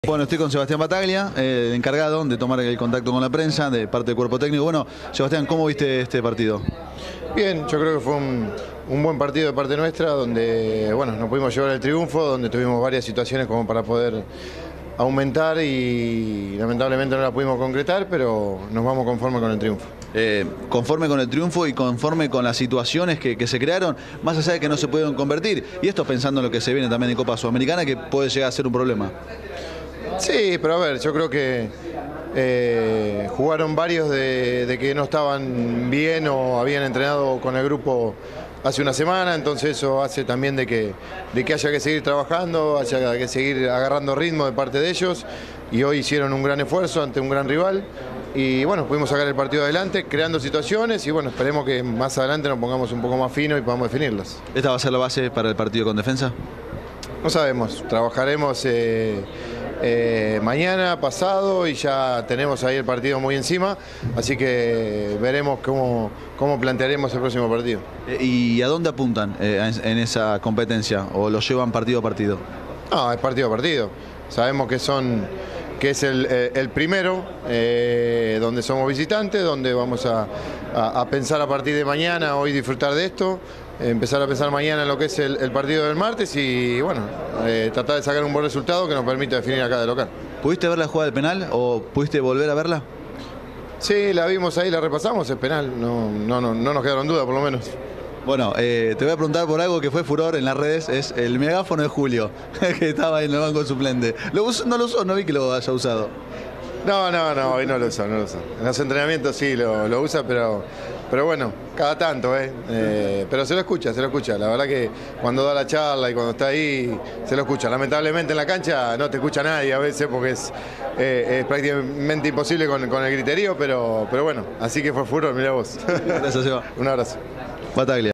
Bueno, estoy con Sebastián Battaglia, encargado de tomar el contacto con la prensa de parte del cuerpo técnico. Bueno, Sebastián, ¿cómo viste este partido? Bien, yo creo que fue un buen partido de parte nuestra, donde bueno, nos pudimos llevar el triunfo, donde tuvimos varias situaciones como para poder aumentar y lamentablemente no la pudimos concretar, pero nos vamos conforme con el triunfo. Conforme con el triunfo y conforme con las situaciones que se crearon, más allá de que no se pudieron convertir, y esto pensando en lo que se viene también en Copa Sudamericana, que puede llegar a ser un problema. Sí, pero a ver, yo creo que jugaron varios de que no estaban bien o habían entrenado con el grupo hace una semana, entonces eso hace también de que haya que seguir trabajando, haya que seguir agarrando ritmo de parte de ellos, y hoy hicieron un gran esfuerzo ante un gran rival y bueno, pudimos sacar el partido adelante creando situaciones y bueno, esperemos que más adelante nos pongamos un poco más fino y podamos definirlas. ¿Esta va a ser la base para el partido con Defensa? No sabemos, trabajaremos mañana, pasado, y ya tenemos ahí el partido muy encima, así que veremos cómo plantearemos el próximo partido. ¿Y a dónde apuntan en esa competencia? ¿O lo llevan partido a partido? No, es partido a partido. Sabemos que es el primero, donde somos visitantes, donde vamos a pensar a partir de mañana, hoy disfrutar de esto, empezar a pensar mañana en lo que es el partido del martes y bueno, tratar de sacar un buen resultado que nos permita definir acá de local. ¿Pudiste ver la jugada del penal o pudiste volver a verla? Sí, la vimos ahí, la repasamos, es penal, no nos quedaron dudas por lo menos. Bueno, te voy a preguntar por algo que fue furor en las redes, es el megáfono de Julio, que estaba ahí en el banco suplente. ¿No lo usó? No vi que lo haya usado. No, hoy no lo usa. En los entrenamientos sí lo usa, pero bueno, cada tanto, pero se lo escucha. La verdad que cuando da la charla y cuando está ahí, se lo escucha. Lamentablemente en la cancha no te escucha nadie a veces porque es prácticamente imposible con el griterío, pero bueno, así que fue furor, mirá vos. Gracias, Seba. Un abrazo. Battaglia.